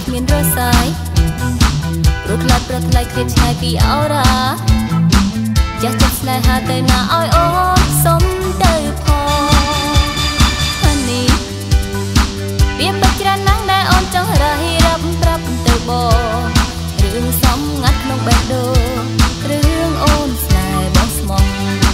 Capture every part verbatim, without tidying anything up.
គ្មានរសាយរត់ឡាត់ប្រត់ថ្លៃគ្រៀតឆ្ងាយពីអរ៉ាចាស់ចិត្តស្នេហាទៅណាឲ្យអូនសុំទៅផងអានេះវាបិច្រានណាស់ដែលអូនចង់រ៉ាហ៊ីរ៉ាប់ប្រាប់ទៅបងរឿងសំងាត់ក្នុងបេះដូងរឿងអូនស្នេហ៍បងស្មោះ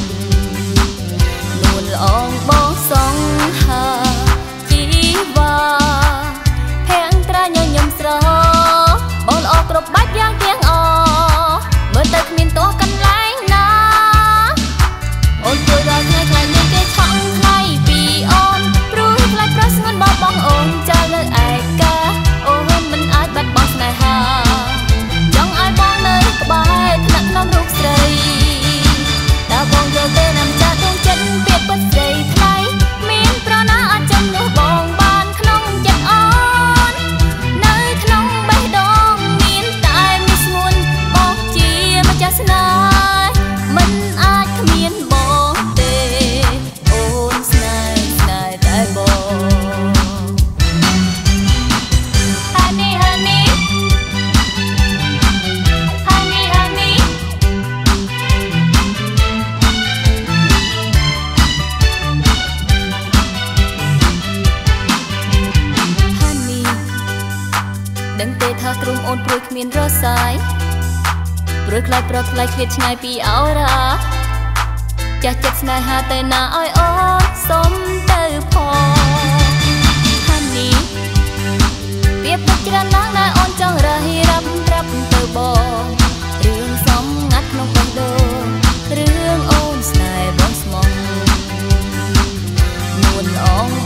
នួនល្អងបងសងហាជីវ៉ាភែងត្រាញញឹមស្របងល្អគ្រប់បាច់យ៉ាងទាំងអមើលទៅគ្មានទោះកន្លែងណាអូនជួយដល់ថ្ងៃថ្ងៃនេះគេឆក់ថ្លៃពីអូនព្រោះខ្លាចប្រស្ងួនបងបងអូនចាលើឯកាអូនមិនអាចបាត់បង់ស្នេហាចង់ឲ្យបងនៅក្បែរថ្នាក់ក្នុងរូបស្រីតើបងយកទៅណាំចាស់ដួងចិត្តពាក្យពិតស្រីថ្លៃមានប្រណាអាចចំនួនបងបានក្នុងចិត្តអូននៅក្នុងបេះដូងមានតែមួយស្ងួនបងជាម្ចាស់ស្នេហ៍មិនអាចគ្មានបងទេអូនស្នេហ៍ស្នេហ៍តែបង Honey honey honey honey honey ដឹងទេថាក្រុមអូនព្រួយគ្មានរសាយព្រួយខ្លាចប្រត់ថ្លៃឃ្លាតឆ្ងាយពីអរ៉ាចាស់ចិត្តស្នេហាទៅណាឲ្យអូនសុំទៅផងហានីវាបិច្រានណាស់ដែលអូនចង់រ៉ាហ៊ីរ៉ាប់ប្រាប់ទៅបងរឿងសំងាត់ក្នុងបេះដូងរឿងអូនស្នេហ៍បងស្មោះនួនល្អង